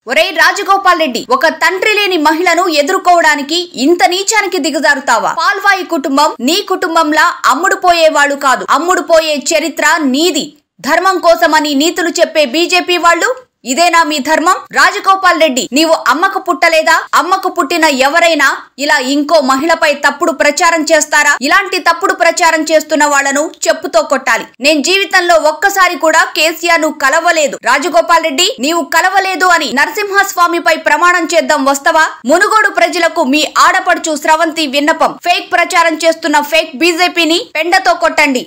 ఒరే రాజగోపాల్ రెడ్డి, ఒక తండ్రి లేని మహిళను ఎదుర్కోవడానికి ఇంత నీచానికి దిగజారుతావా? పాల్వాయి కుటుంబం నీ కుటుంబంలా అమ్ముడు పోయేవాళ్ళు కాదు, అమ్ముడు పోయే చరిత్ర నీది. ధర్మం కోసమని నీతులు చెప్పే బీజేపీ వాళ్ళు ఇదేనా మీ ధర్మం? రాజగోపాల్ రెడ్డి, నీవు అమ్మకు పుట్టలేదా? అమ్మకు పుట్టిన ఎవరైనా ఇలా ఇంకో మహిళపై తప్పుడు ప్రచారం చేస్తారా? ఇలాంటి తప్పుడు ప్రచారం చేస్తున్న వాళ్లను చెప్పుతో కొట్టాలి. నేను జీవితంలో ఒక్కసారి కూడా కేసీఆర్ ను కలవలేదు. రాజగోపాల్ రెడ్డి, నీవు కలవలేదు అని నరసింహస్వామిపై ప్రమాణం చేద్దాం, వస్తవా? మునుగోడు ప్రజలకు మీ ఆడపడుచు స్రవంతి విన్నపం. ఫేక్ ప్రచారం చేస్తున్న ఫేక్ బీజేపీని పెండతో కొట్టండి.